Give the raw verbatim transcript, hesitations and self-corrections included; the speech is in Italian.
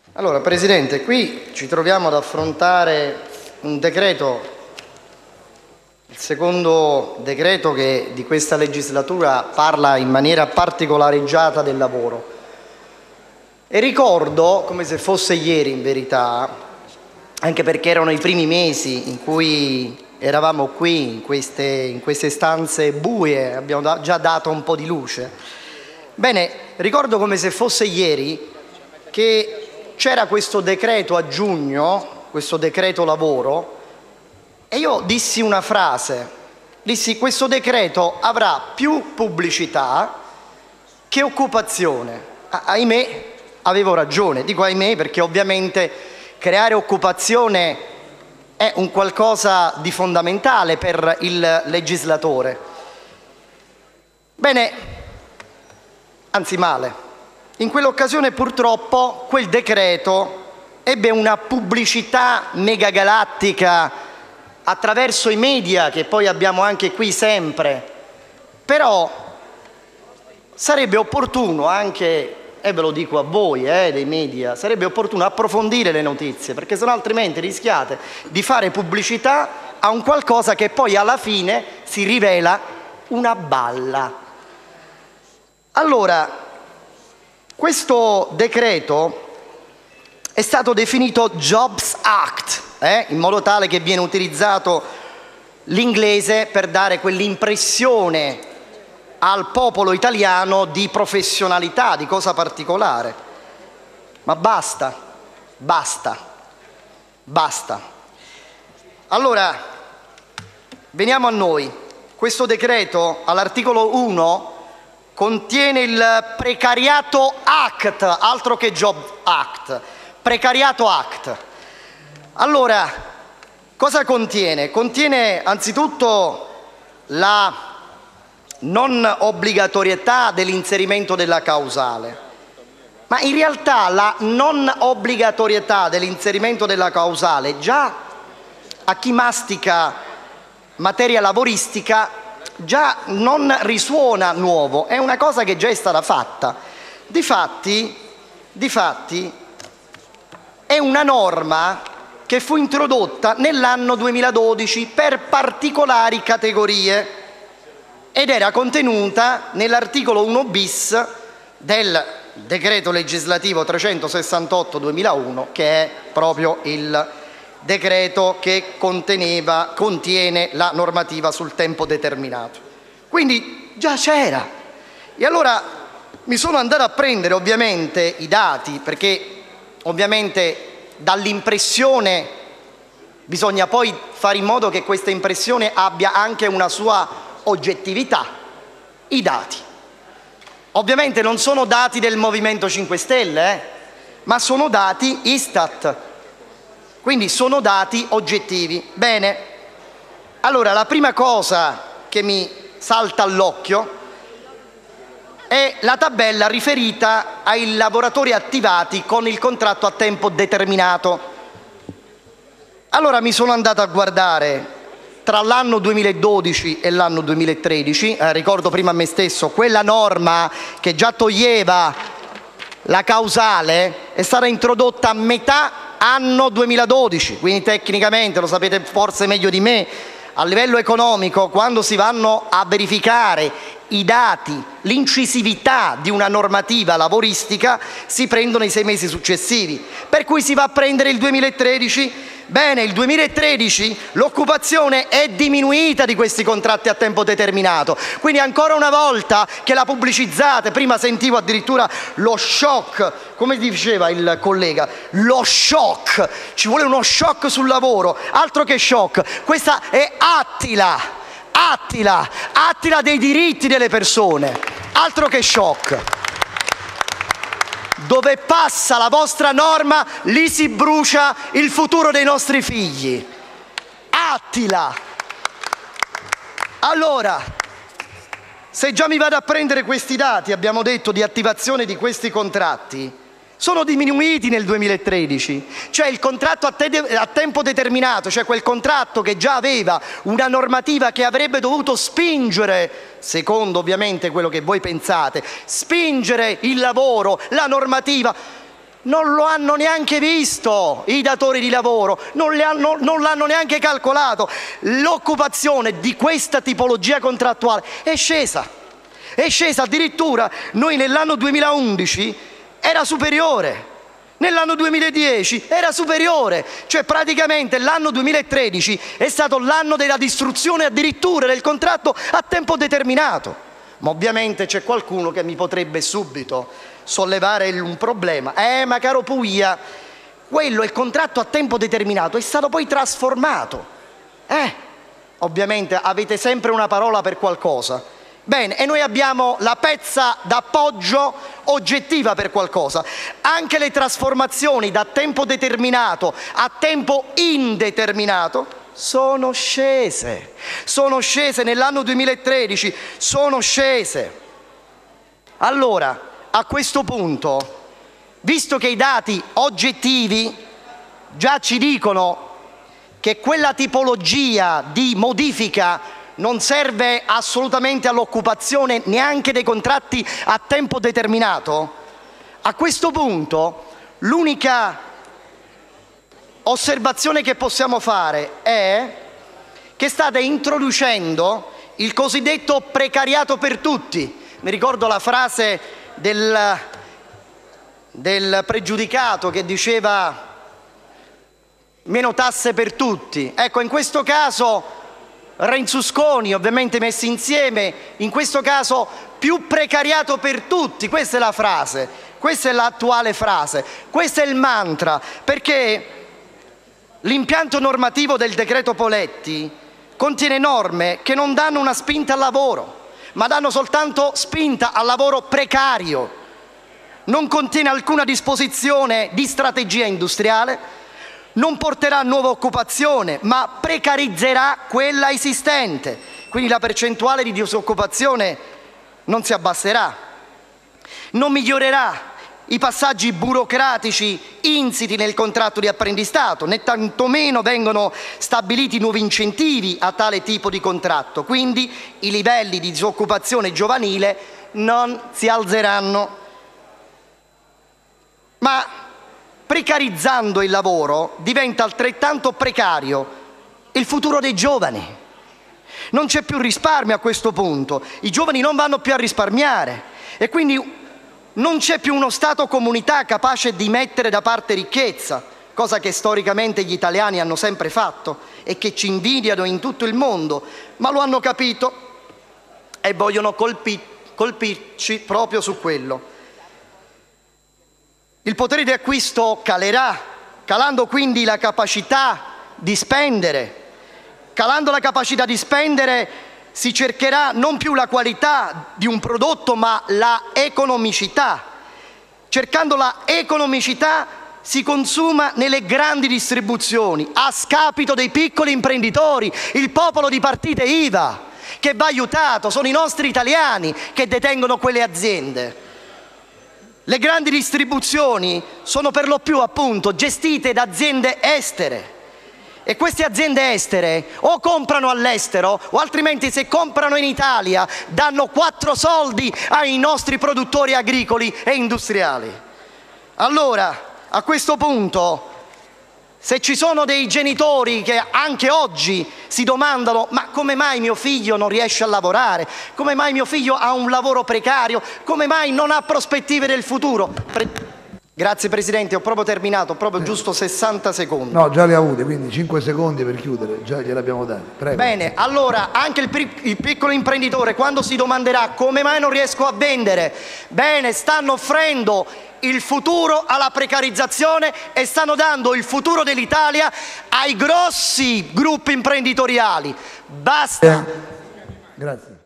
Allora, Presidente, qui ci troviamo ad affrontare un decreto, il secondo decreto che di questa legislatura parla in maniera particolareggiata del lavoro. E ricordo, come se fosse ieri in verità, anche perché erano i primi mesi in cui eravamo qui, in queste, in queste stanze buie, abbiamo da, già dato un po' di luce. Bene, ricordo come se fosse ieri che c'era questo decreto a giugno, questo decreto lavoro, e io dissi una frase, dissi questo decreto avrà più pubblicità che occupazione. Ah, ahimè, avevo ragione, dico ahimè perché ovviamente creare occupazione è un qualcosa di fondamentale per il legislatore. Bene, anzi male. In quell'occasione purtroppo quel decreto ebbe una pubblicità megagalattica attraverso i media che poi abbiamo anche qui sempre, però sarebbe opportuno anche, e ve lo dico a voi eh, dei media, sarebbe opportuno approfondire le notizie, perché sennò altrimenti rischiate di fare pubblicità a un qualcosa che poi alla fine si rivela una balla. Allora, questo decreto è stato definito Jobs Act, eh, in modo tale che viene utilizzato l'inglese per dare quell'impressione al popolo italiano di professionalità, di cosa particolare. Ma basta, basta, basta. Allora, veniamo a noi. Questo decreto all'articolo uno contiene il Precariato Act, altro che Job Act, Precariato Act. Allora, cosa contiene? Contiene anzitutto la non obbligatorietà dell'inserimento della causale, ma in realtà la non obbligatorietà dell'inserimento della causale già a chi mastica materia lavoristica già non risuona nuovo, è una cosa che già è stata fatta. Difatti, difatti è una norma che fu introdotta nell'anno duemiladodici per particolari categorie ed era contenuta nell'articolo uno bis del decreto legislativo trecentosessantotto duemilauno, che è proprio il decreto che conteneva, contiene la normativa sul tempo determinato. Quindi già c'era. E allora mi sono andato a prendere ovviamente i dati, perché ovviamente dall'impressione bisogna poi fare in modo che questa impressione abbia anche una sua oggettività. I dati. Ovviamente non sono dati del Movimento cinque Stelle, eh, ma sono dati Istat. Quindi sono dati oggettivi. Bene, allora la prima cosa che mi salta all'occhio è la tabella riferita ai lavoratori attivati con il contratto a tempo determinato. Allora mi sono andato a guardare tra l'anno duemiladodici e l'anno duemilatredici, eh, ricordo prima a me stesso, quella norma che già toglieva la causale è stata introdotta a metà anno duemiladodici, quindi tecnicamente, lo sapete forse meglio di me, a livello economico quando si vanno a verificare i dati, l'incisività di una normativa lavoristica si prendono i sei mesi successivi, per cui si va a prendere il duemilatredici. Bene, il duemilatredici l'occupazione è diminuita di questi contratti a tempo determinato, quindi ancora una volta che la pubblicizzate, prima sentivo addirittura lo shock, come diceva il collega, lo shock, ci vuole uno shock sul lavoro, altro che shock, questa è Attila, Attila, Attila dei diritti delle persone, altro che shock. Dove passa la vostra norma, lì si brucia il futuro dei nostri figli. Attila. Allora, se già mi vado a prendere questi dati, abbiamo detto, di attivazione di questi contratti, sono diminuiti nel duemilatredici, cioè il contratto a, te- a tempo determinato, cioè quel contratto che già aveva una normativa che avrebbe dovuto spingere, secondo ovviamente quello che voi pensate, spingere il lavoro, la normativa, Non lo hanno neanche visto i datori di lavoro, non l'hanno neanche calcolato. L'occupazione di questa tipologia contrattuale è scesa, è scesa addirittura. Noi nell'anno duemilaundici era superiore, nell'anno duemiladieci era superiore, cioè praticamente l'anno duemilatredici è stato l'anno della distruzione addirittura del contratto a tempo determinato. Ma ovviamente c'è qualcuno che mi potrebbe subito sollevare un problema. Eh, ma caro Puglia, quello, il contratto a tempo determinato, è stato poi trasformato. Eh, ovviamente avete sempre una parola per qualcosa. Bene, e noi abbiamo la pezza d'appoggio oggettiva per qualcosa. Anche le trasformazioni da tempo determinato a tempo indeterminato sono scese. Sono scese nell'anno duemilatredici, sono scese. Allora, a questo punto, visto che i dati oggettivi già ci dicono che quella tipologia di modifica non serve assolutamente all'occupazione neanche dei contratti a tempo determinato, a questo punto l'unica osservazione che possiamo fare è che state introducendo il cosiddetto precariato per tutti. Mi ricordo la frase del, del pregiudicato che diceva meno tasse per tutti. Ecco, in questo caso Renzi-Usconi, ovviamente messi insieme, in questo caso più precariato per tutti. Questa è la frase, questa è l'attuale frase, questo è il mantra, perché l'impianto normativo del decreto Poletti contiene norme che non danno una spinta al lavoro, ma danno soltanto spinta al lavoro precario. Non contiene alcuna disposizione di strategia industriale, non porterà nuova occupazione, ma precarizzerà quella esistente. Quindi la percentuale di disoccupazione non si abbasserà. Non migliorerà i passaggi burocratici insiti nel contratto di apprendistato, né tantomeno vengono stabiliti nuovi incentivi a tale tipo di contratto. Quindi i livelli di disoccupazione giovanile non si alzeranno. Ma precarizzando il lavoro diventa altrettanto precario il futuro dei giovani. Non c'è più risparmio a questo punto, i giovani non vanno più a risparmiare e quindi non c'è più uno Stato-comunità capace di mettere da parte ricchezza, cosa che storicamente gli italiani hanno sempre fatto e che ci invidiano in tutto il mondo, ma lo hanno capito e vogliono colpi- colpirci proprio su quello. Il potere di acquisto calerà, calando quindi la capacità di spendere. Calando la capacità di spendere si cercherà non più la qualità di un prodotto, ma la economicità. Cercando la economicità si consuma nelle grandi distribuzioni, a scapito dei piccoli imprenditori, il popolo di partite I V A, che va aiutato, sono i nostri italiani che detengono quelle aziende. Le grandi distribuzioni sono per lo più appunto gestite da aziende estere. E queste aziende estere o comprano all'estero o altrimenti se comprano in Italia danno quattro soldi ai nostri produttori agricoli e industriali. Allora, a questo punto, se ci sono dei genitori che anche oggi si domandano ma come mai mio figlio non riesce a lavorare, come mai mio figlio ha un lavoro precario, come mai non ha prospettive del futuro? Pre- Grazie Presidente, ho proprio terminato, ho proprio giusto sessanta secondi. No, già le ha avute, quindi cinque secondi per chiudere, già gliele abbiamo date. Prego. Bene, allora anche il, il piccolo imprenditore quando si domanderà come mai non riesco a vendere, bene, stanno offrendo il futuro alla precarizzazione e stanno dando il futuro dell'Italia ai grossi gruppi imprenditoriali. Basta. Grazie.